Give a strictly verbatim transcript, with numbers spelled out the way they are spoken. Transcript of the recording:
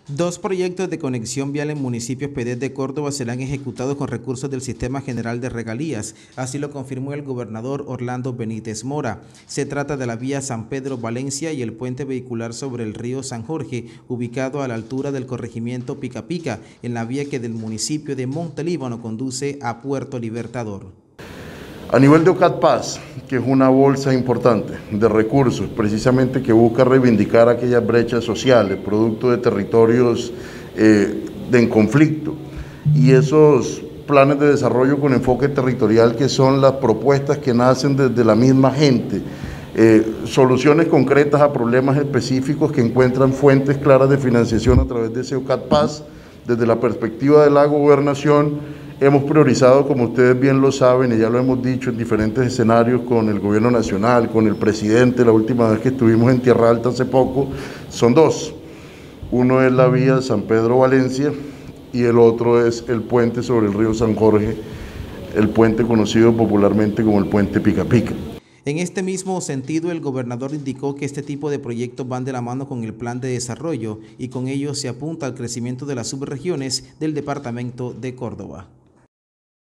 Dos proyectos de conexión vial en municipios P D de Córdoba serán ejecutados con recursos del Sistema General de Regalías, así lo confirmó el gobernador Orlando Benítez Mora. Se trata de la vía San Pedro-Valencia y el puente vehicular sobre el río San Jorge, ubicado a la altura del corregimiento Pica Pica, en la vía que del municipio de Montelíbano conduce a Puerto Libertador. A nivel de OCATPAS, que es una bolsa importante de recursos, precisamente que busca reivindicar aquellas brechas sociales, producto de territorios eh, de en conflicto, y esos planes de desarrollo con enfoque territorial que son las propuestas que nacen desde la misma gente, eh, soluciones concretas a problemas específicos que encuentran fuentes claras de financiación a través de ese OCATPAS. Desde la perspectiva de la gobernación, hemos priorizado, como ustedes bien lo saben, y ya lo hemos dicho en diferentes escenarios con el gobierno nacional, con el presidente, la última vez que estuvimos en Tierra Alta hace poco, son dos. Uno es la vía San Pedro-Valencia y el otro es el puente sobre el río San Jorge, el puente conocido popularmente como el puente Pica Pica. En este mismo sentido, el gobernador indicó que este tipo de proyectos van de la mano con el plan de desarrollo y con ello se apunta al crecimiento de las subregiones del departamento de Córdoba.